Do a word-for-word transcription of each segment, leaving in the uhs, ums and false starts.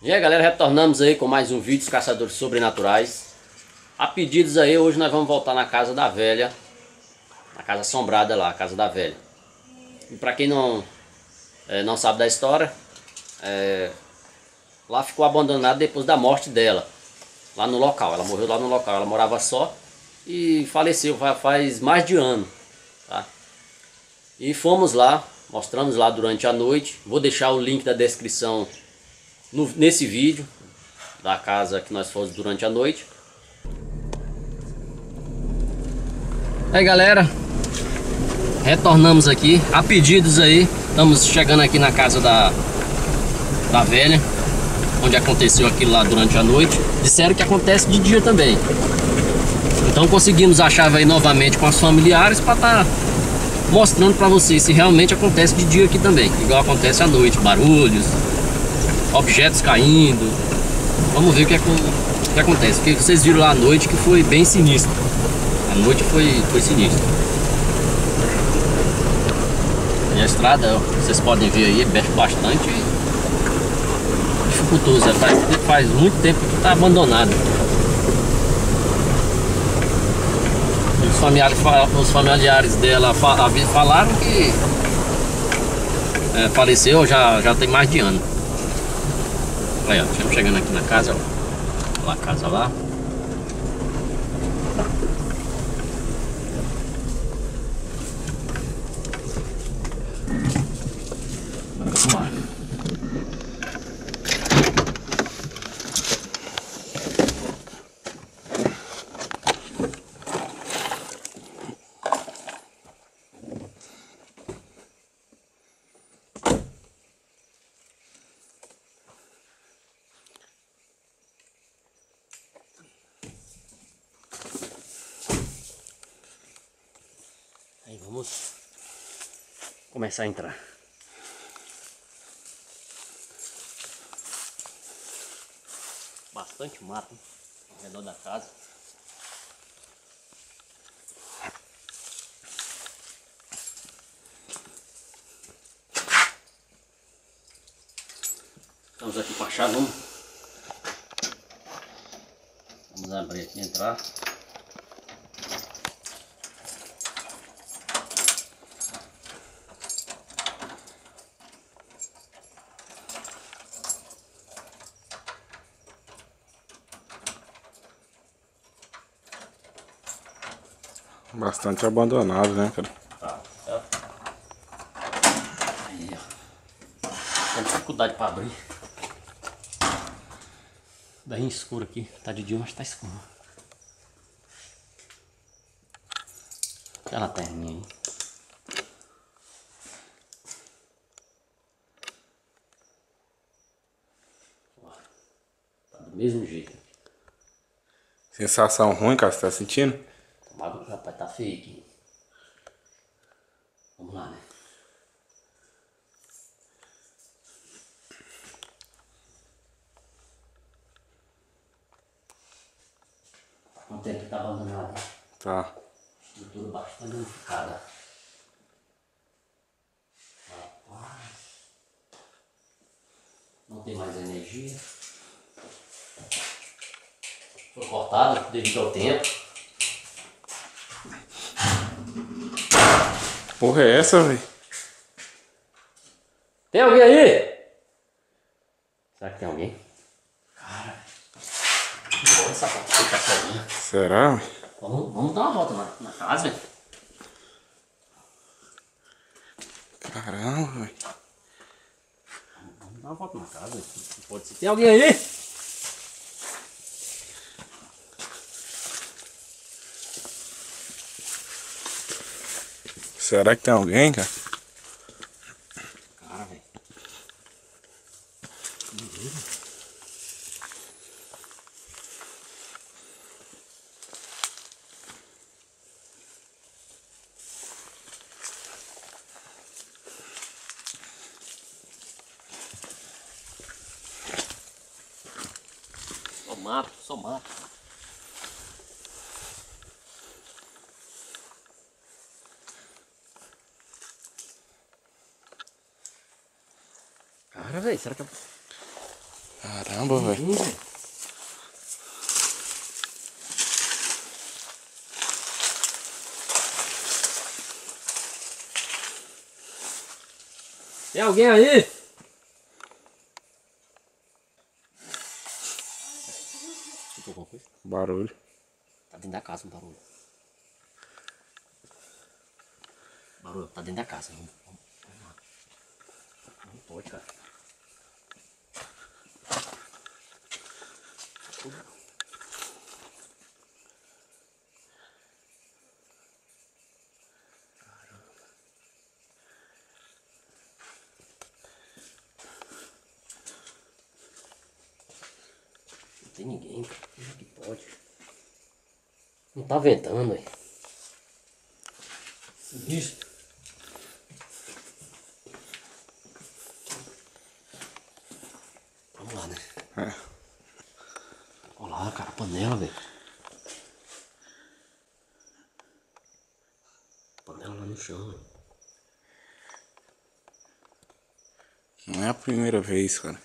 E aí galera, retornamos aí com mais um vídeo dos Caçadores Sobrenaturais. A pedidos aí, hoje nós vamos voltar na casa da velha, na casa assombrada lá, a casa da velha. E pra quem não, é, não sabe da história, é, lá ficou abandonado depois da morte dela, lá no local. Ela morreu lá no local, ela morava só e faleceu faz mais de ano, tá? E fomos lá, mostramos lá durante a noite. Vou deixar o link da descrição no, nesse vídeo da casa que nós fomos durante a noite. Aí galera, retornamos aqui a pedidos aí. Estamos chegando aqui na casa da, da velha, onde aconteceu aquilo lá durante a noite. Disseram que acontece de dia também. Então conseguimos a chave aí novamente com os familiares para estar tá mostrando para vocês se realmente acontece de dia aqui também, igual acontece à noite, barulhos, objetos caindo. Vamos ver o que, é, o que acontece, porque vocês viram lá à noite que foi bem sinistro. A noite foi, foi sinistro. E a estrada, vocês podem ver aí, é bastante dificultoso. Faz, faz muito tempo que está abandonado. Os familiares, os familiares dela falaram que é, faleceu já, já tem mais de ano. Aí, ó, estamos chegando aqui na casa, ó. Lá a casa lá. Vamos lá. Aí vamos começar a entrar. Bastante mato ao redor da casa. Estamos aqui com a chave, vamos, vamos abrir aqui e entrar. Bastante abandonado, né, cara? Tá, tá. Aí, ó. Tem dificuldade para abrir. Bem escuro aqui. Tá de dia, mas tá escuro. Olha a lanterninha aí. Ó, tá do mesmo jeito. Sensação ruim, cara, você tá sentindo? O rapaz tá feio aqui. Vamos lá, né? Quanto tempo que tá abandonado? Tá. Estrutura bastante danificada. Rapaz. Não tem mais energia. Foi cortada devido ao tempo. Porra é essa, velho? Tem alguém aí? Será que tem alguém? Cara, olha essa porta. Será, velho? Vamos, vamos dar uma volta na, na casa, velho. Caramba, velho. Vamos dar uma volta na casa, velho. Pode ser. Tem alguém aí? Será que tem alguém, cara? Cara, velho. Só mato, só mato. Cara, velho, será que eu... Caramba, velho. Ninguém, tem alguém aí? Escutou alguma coisa? Barulho. Tá dentro da casa um barulho. Barulho, tá dentro da casa. Vamos, vamos, vamos lá. Não pode, cara. Não tem ninguém, cara. Como é que pode? Não tá ventando, velho. Sinistro. Vamos lá, né? É. Olha lá, cara, a panela, velho. Panela lá no chão, velho. Não é a primeira vez, cara.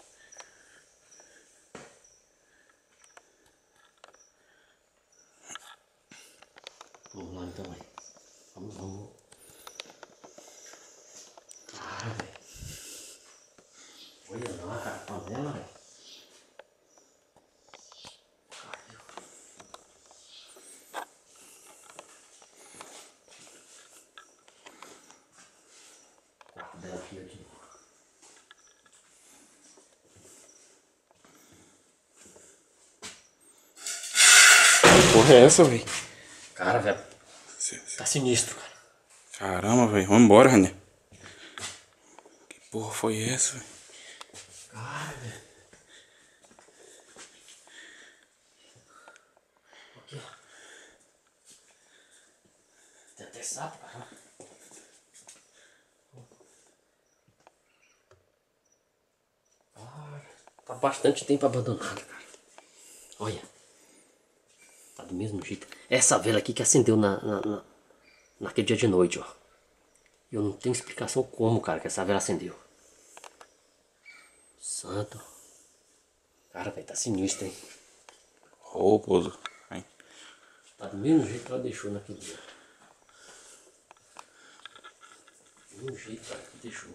Vamos lá então, velho. Vamos, vamos. Cara, velho. Olha lá, cara, a panela, velho. Quarto dela aqui, aqui. Porra, é essa, velho? Cara, velho. Tá sinistro, cara. Caramba, velho. Vamos embora, Rania. Que porra foi essa, velho? Cara, velho. Aqui, ó. Tem até sapo, cara. Cara, tá bastante tempo abandonado, cara. Olha. Tá do mesmo jeito. Essa vela aqui que acendeu na, na, na, naquele dia de noite, ó. Eu não tenho explicação como, cara, que essa vela acendeu. Santo. Cara, velho, tá sinistro, hein? Ô, Pouso. Vai. Tá do mesmo jeito que ela deixou naquele dia. Do mesmo jeito, cara, que deixou.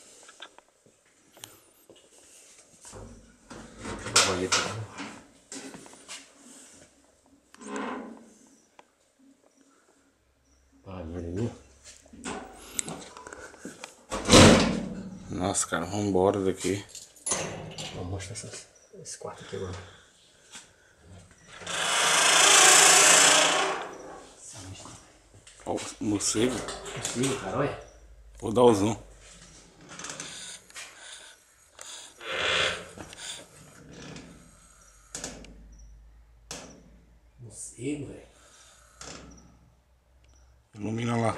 Deixa eu dar uma olhada aqui. Nossa, cara, vamos embora daqui. Vou mostrar essas, esse quarto aqui agora. Ó, o morcego. Sim, cara, olha. Vou dar o zoom. Morcego, velho. Ilumina lá.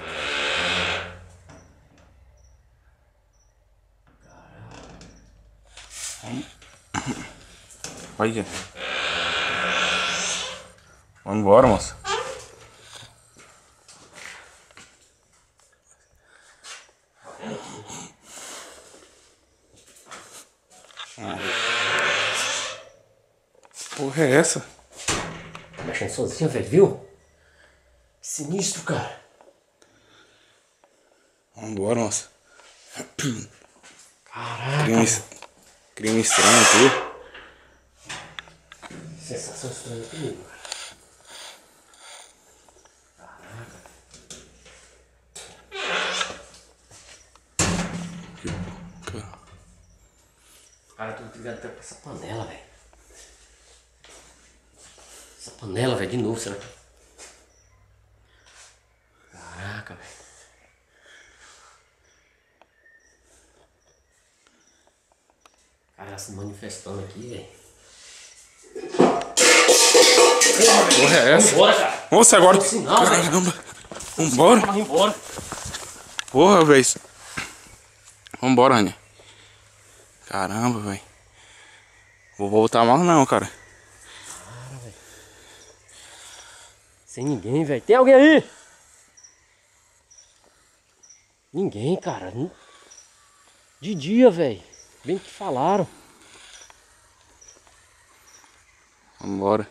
Olha. Vamos embora, moça. Ah. Porra é essa? Tá mexendo sozinho, velho, viu? Sinistro, cara. Vamos embora, moça. Caraca. Crime, crime estranho aqui. Sensação estranha comigo, cara. Caraca. Cara, eu tô ligado até com essa panela, velho. Essa panela, velho, de novo, será que... Caraca, velho. Cara, ela se manifestando aqui, velho. Porra é essa? Vambora, cara. Moça, agora. Sinal, velho. Caramba. Vambora. Vamos embora. Porra, velho. Vambora, Rania. Caramba, velho. Vou voltar mais não, cara. Cara, velho. Sem ninguém, velho. Tem alguém aí? Ninguém, cara. De dia, velho. Bem que falaram. Vambora.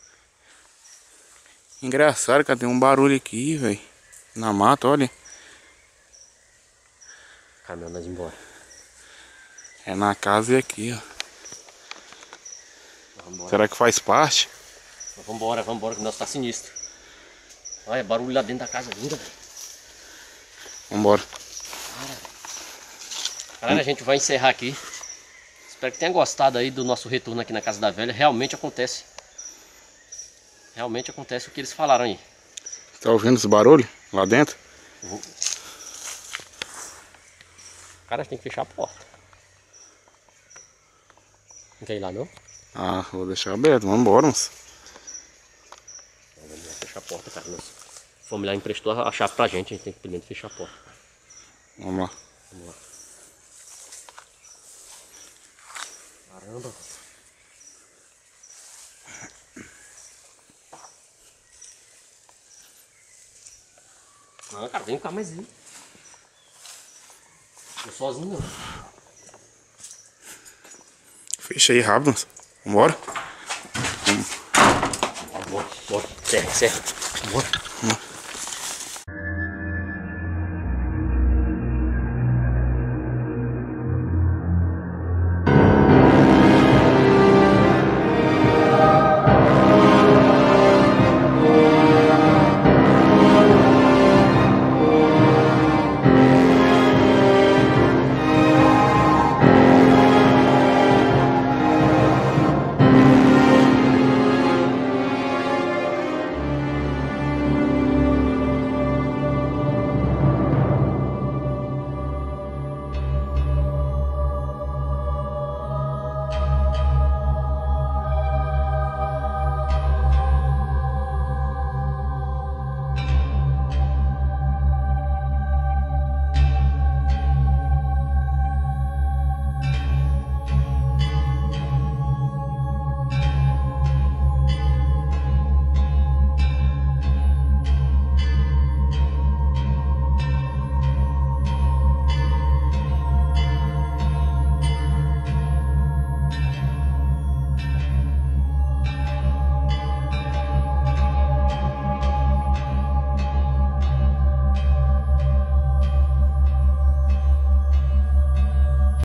Engraçado, cara, tem um barulho aqui, velho. Na mata, olha. Caminhão, nós embora. É na casa e aqui, ó. Vambora. Será que faz parte? Vambora, vambora, que o nosso tá sinistro. Olha, barulho lá dentro da casa ainda, velho. Vambora. Galera, a gente vai encerrar aqui. Espero que tenha gostado aí do nosso retorno aqui na casa da velha. Realmente acontece. Realmente acontece o que eles falaram aí. Tá ouvindo esse barulho lá dentro? Uhum. Cara, a gente tem que fechar a porta. Não quer ir lá não? Ah, vou deixar aberto. Vambora, moço. Vamos lá fechar a porta, cara. Nossa. O familiar emprestou a chave pra gente. A gente tem que primeiro fechar a porta. Vamos lá. Vamos lá. Caramba. Não, cara, vem cá mais aí. Tô sozinho não. Fecha aí rápido, moço. Vambora. Bora, bora. Certo, certo. Bora. Vamos.